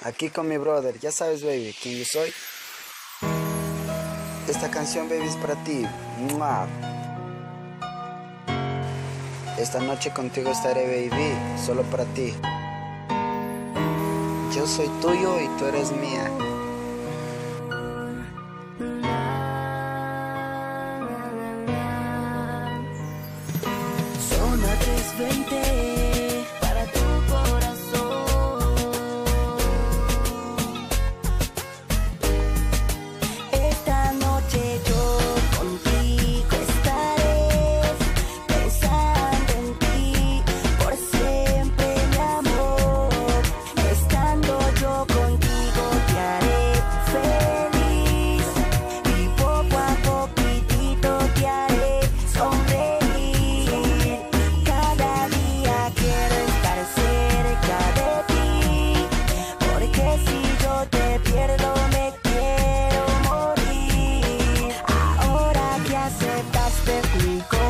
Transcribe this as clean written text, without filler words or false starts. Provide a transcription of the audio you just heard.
Aquí con mi brother, ya sabes, baby, quién yo soy. Esta canción, baby, es para ti. ¡Mua! Esta noche contigo estaré, baby, solo para ti. Yo soy tuyo y tú eres mía. Son las 3:20 para tu corazón. Esta noche yo contigo estaré, pensando en ti por siempre, mi amor. Estando yo contigo te haré feliz y poco a poquitito te haré sonreír. Cada día quiero estar cerca de ti, porque si yo te pierdo me quiero morir. Ahora que aceptaste mi corazón,